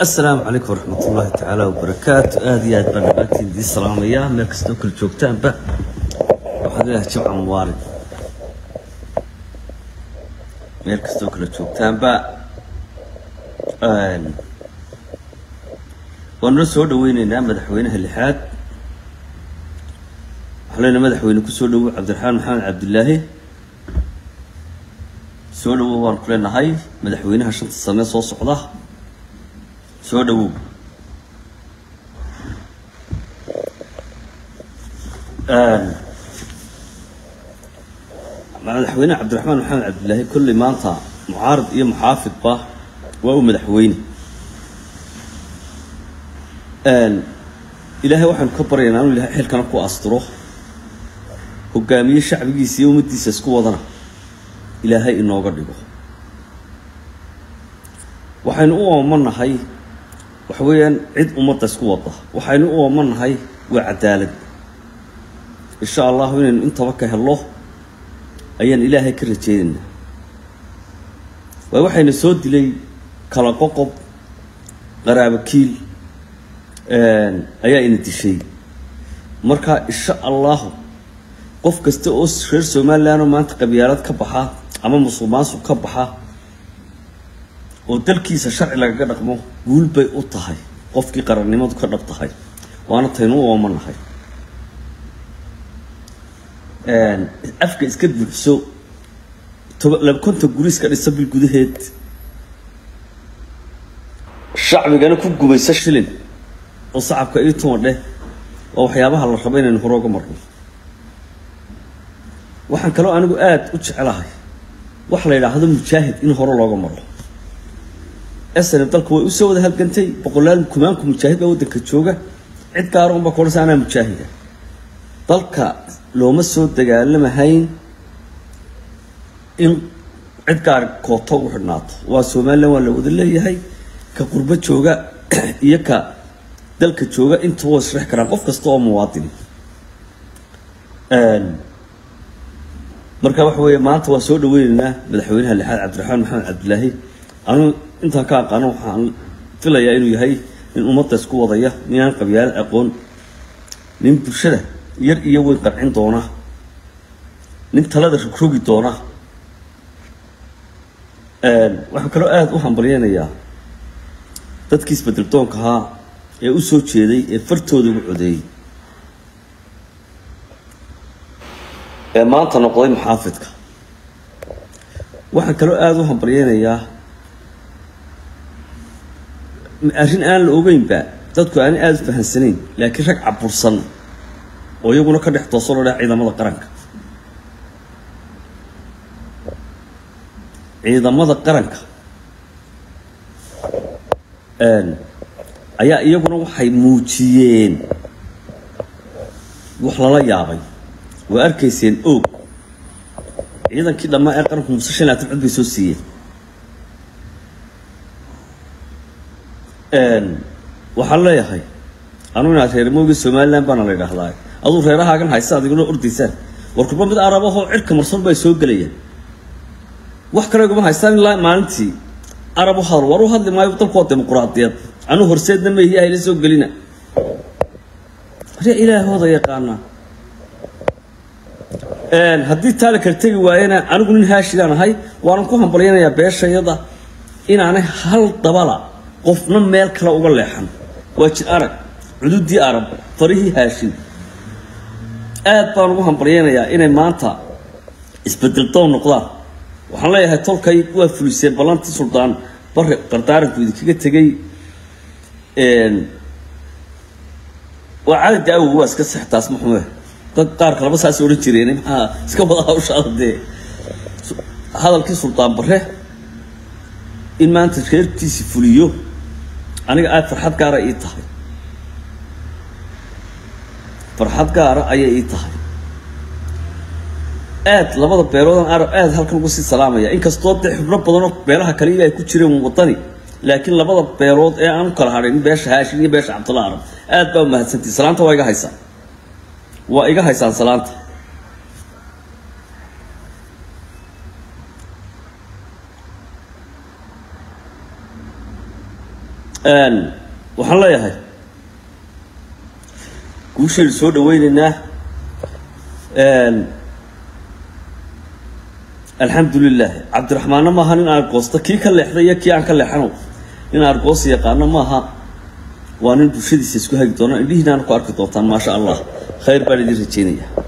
السلام عليكم ورحمة الله تعالى وبركاته. هذه برنامجتي دي السلامية مركز توكل جوجتان به waxaad leedahay jimca mubaarak meel kastoo kala joogtaanba waanu soo dhaweynaynaa madaxweynaha lixaad waxaana madaxweyne ku soo dhaw Cabdiraxmaan Maxamed Cabdilaahi soo dhaw waan ku leenahay madaxweynaha shanta sano soo socda soo dhaw madaxweyne Cabdiraxmaan Maxamed Cabdilaahi kulli maanta mucaarad iyo muxaafid ba waa uu madaxweyne ilaahay waxaan ka baryaynaa inuu ilaahay xilkan ku asturo hogaamiye shacbigiisa iyo umadiisa isku wadana ilaahay inooga dhigo waxaynu u oomanahay waxa weeyaan cid umada isku wada waxaynu u oomanahay waa cadaalad insha Allah inaynu intaba ka helo ayaan ilaahay ka rajeynaa waxayna soo dilay kala qoqob qaraabakiil ayaa ina dishay marka insha Allah qof kasta oo reer Soomaaliland maanta qabyaalad ka baxa ama musuqmaasuq ka baxa oo dalkiisa sharci laga dhaqmo guul bay u tahay qofkii qarannimadu ka dhab tahay waana taynu u oomanahay afka iska buuxso laba konta guriis ka dhisa bil gudaheed shacbigana ku gubaysa shilin oo shacabka ay toodhe oo waxyaabaha la rabo inaan hore uga marno waxaan kaloo anigu aad u jecelahay wax la yiraahdo mujaahid in hore looga maro asana dalku way u soo wada halgantay boqolaal kumaanku mujaahid baa wadanka jooga cid gaar ah oo ba koorsaana mujaahida dalka looma soo dagaalamahayn in cid gaar kooto u xidhnaato waa Soomaaliland waa la wada leeyahay ka qurba jooga iyo ka dalka jooga inta oo sharax karaan qof kasta oo muwaadin marka wax weeye maanta waa soo dhaweynaa madaxweynaha lixaad Cabdiraxmaan Maxamed Cabdilaahi anu inta ka aqaan waxaan filayaa inuu yahay in ummadda isku wadaya inaan qabyaalad aqoon nin bulshada yar iyo way qarcin doona nin talada rogi doona waxa kale aad u hambalyeynaya dadkii isbeddeldoonka ahaa ee u soo jeeday ee fartooda ugu codeeyay ee maanta noqday muxaafidka waxa kale aad u hambalyeynaya arrin aan la ogeynba dadku aan aad u fahansanayn laakiin rag cabursan oo iyaguna ka dhex toosan oo ciidamada qaranka ayaa iyaguna waxay muujiyeen wax lala yaabay waa arkayseen og ciidankii dhammaan ee qaranku musashan cod bay soo siiyeen waxa la yahay anuna reer mooga Soomaaliland baan la yiraahdaa aduu reerahaagan haysta adiguna ordisaan warkuba mid arabaho cirka marsan bay soo galayeen wax kale uga haystaan ilaa maalintii arabu hal waru hadli maayo dalkooda dimuqraadiyad anu horseedna ma yahay la soo galina ree ilaahooda yaqaana haddii taala kartay waayana anigu nin haashidaan ahay waan ku hambaleynayaa beeshayada inaanay hal dabala qofna meel kale uga leexan waajid arag cududii arab farihi haashin aad baan ugu hambaleynayaa inay maanta isbeddeldoon noqdaan waxaan leeyahay tolkay waa fulisay balantii suldaan barre qardaaranku idinkaga tagay waa caadi daawo waa iska saxtaas maxmuud dad qaar kale saas oo jireen maxaa iska wada hawshaade hadalkii suldaan barre in maanta reerkiisi fuliyo aniga aad farxad gaar ah ii tahay farxad gaar ah ayay ii tahay aad labada beerood arab aad halkan ugu sii salaamaya in kastoo xubno badan oo beelaha kale ay ku jireen wadani laakiin labada beerood ee aan kala harin beesha Haashim iyo beesha Cabdullaahi Arab aad baa mahadsantii salaanta waa iga haysan salaanta waxaan leeyahay guusheedu soo dhaweynaynaa alxamdulilah cabdiraxmaanna maaha nin argoosta kii ka leexday iyo kii aan ka leexano nin argoos yaqaana maaha waa nin bulshadiisa isku hagi doona indhihiinaana ku arki doontaan maasha allah khayr baan idin rajeynaya